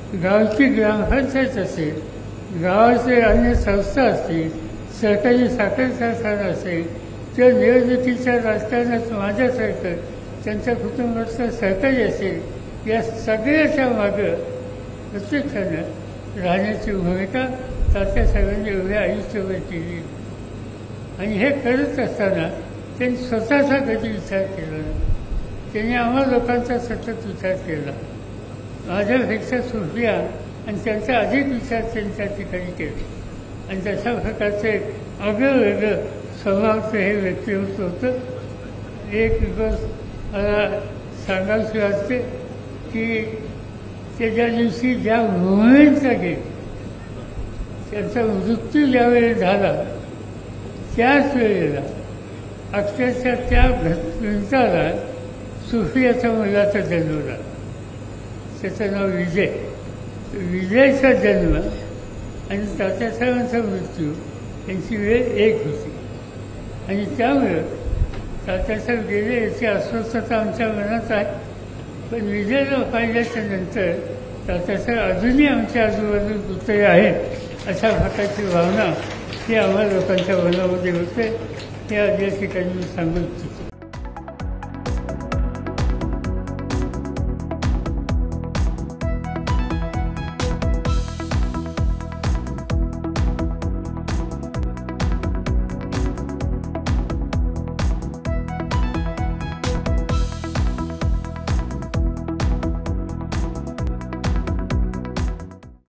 गावची ग्रामपंचायत असेल, गावाचे अन्य संस्था असतील, सरकारी साखर कारखाना असेल किंवा निवडणुकीच्या राजकारणात माझ्यासारखं त्यांच्या कुटुंबाचं सहकारी असेल, या सगळ्याच्या मागं प्रत्येकानं राहण्याची भूमिका तात्यासाहेबांनी एवढ्या आयुष्यभर केली. आणि हे करत असताना त्यांनी स्वतःचा कधी विचार केला नाही. त्यांनी आम्हा लोकांचा सतत विचार केला. माझ्यापेक्षा सुफिया आणि त्यांचा अधिक विचार त्यांच्या ठिकाणी केला. आणि तशा प्रकारचे आगळं वेगळं स्वभावाचं हे व्यक्तिमत्व होतं. एक गोष्ट मला सांगायची वाटते की त्याच्या दिवशी ज्या मोमेंटचा गेला, त्यांचा मृत्यू ज्यावेळी झाला त्याच वेळेला अक्षरशः त्या मिनिटाला सुफियाचा मुलाचा जन्म झाला. त्याचं नाव विजय. विजयचा जन्म आणि तात्यासाहेबांचा मृत्यू यांची वेळ एक होती. आणि त्यामुळं तात्यासाहेब गेले याची अस्वस्थता आमच्या मनात आहे. पण विजयला पाहिल्याच्या नंतर तात्यासाहेब अजूनही आमच्या आजूबाजूला पुतळे आहेत अशा प्रकारची भावना ही आम्हा लोकांच्या मनामध्ये होते. हे या ठिकाणी मी सांगू इच्छितो.